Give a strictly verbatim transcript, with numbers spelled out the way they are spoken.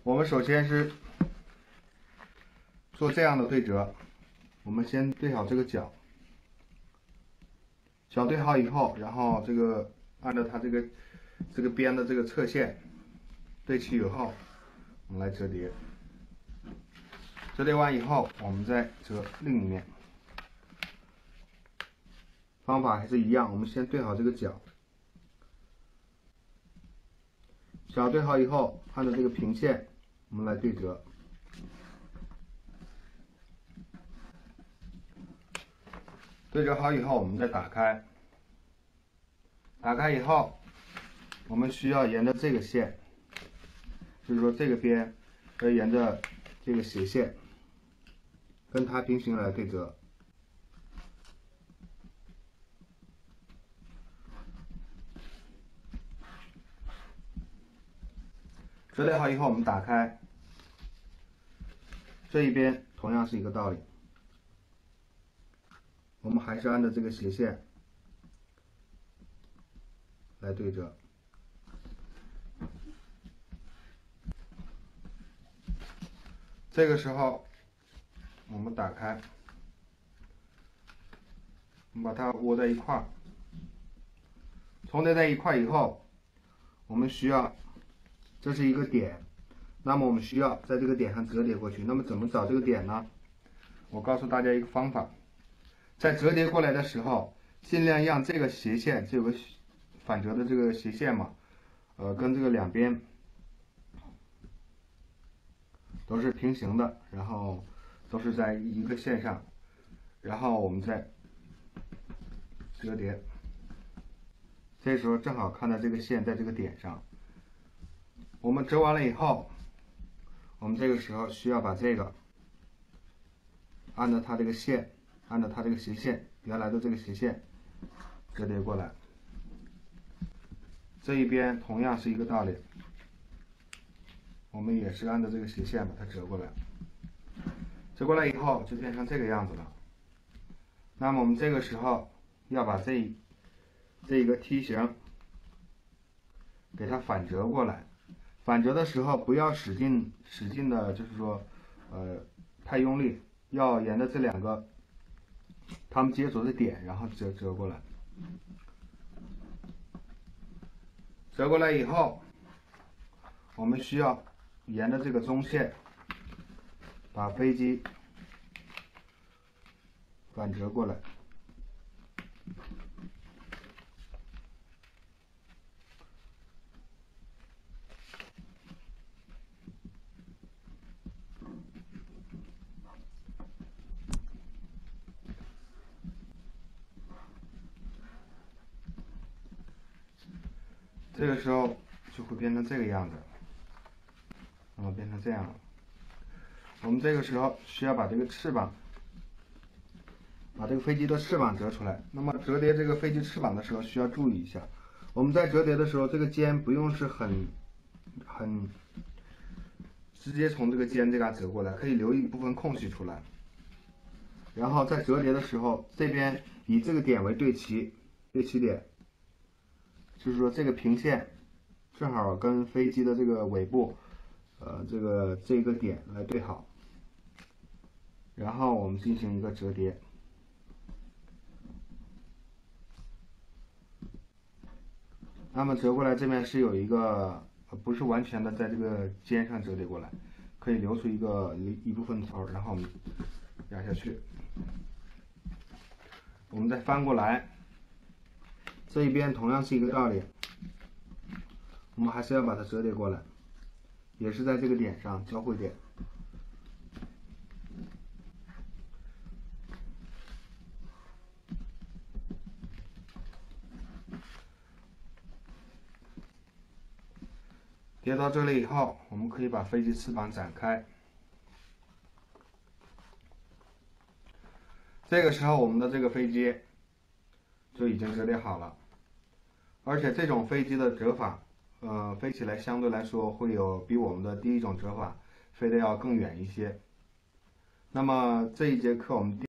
我们首先是做这样的对折，我们先对好这个角，角对好以后，然后这个按照它这个这个边的这个侧线对齐以后，我们来折叠。折叠完以后，我们再折另一面。方法还是一样，我们先对好这个角，角对好以后，按照这个平线，我们来对折。对折好以后，我们再打开。打开以后，我们需要沿着这个线，就是说这个边要沿着这个斜线，跟它平行来对折。折叠好以后，我们打开，这一边同样是一个道理，我们还是按照这个斜线来对折。这个时候，我们打开，我们把它窝在一块儿，重叠在一块以后，我们需要，这是一个点，那么我们需要在这个点上折叠过去。那么怎么找这个点呢？我告诉大家一个方法，在折叠过来的时候，尽量让这个斜线，这有个反折的这个斜线嘛，呃，跟这个两边都是平行的，然后都是在一个线上，然后我们再折叠。这时候正好看到这个线在这个点上。我们折完了以后，我们这个时候需要把这个按照它这个线，按照它这个斜线，原来的这个斜线折叠过来。这一边同样是一个道理，我们也是按照这个斜线把它折过来。折过来以后就变成这个样子了。那么我们这个时候要把这这一个梯形给它反折过来。反折的时候不要使劲使劲的，就是说，呃，太用力，要沿着这两个它们接触的点，然后折折过来。折过来以后，我们需要沿着这个中线把飞机反折过来。这个时候就会变成这个样子，那么变成这样了。我们这个时候需要把这个翅膀，把这个飞机的翅膀折出来。那么折叠这个飞机翅膀的时候需要注意一下，我们在折叠的时候，这个尖不用是很很直接从这个尖这嘎折过来，可以留一部分空隙出来。然后在折叠的时候，这边以这个点为对齐，对齐点。就是说这个平线正好跟飞机的这个尾部，呃，这个这个点来对好，然后我们进行一个折叠。那么折过来这边是有一个，呃，不是完全的在这个尖上折叠过来，可以留出一个一一部分头，然后我们压下去。我们再翻过来。这一边同样是一个道理，我们还是要把它折叠过来，也是在这个点上交汇点。叠到这里以后，我们可以把飞机翅膀展开。这个时候，我们的这个飞机就已经折叠好了。而且这种飞机的折法，呃，飞起来相对来说会有比我们的第一种折法飞得要更远一些。那么这一节课我们。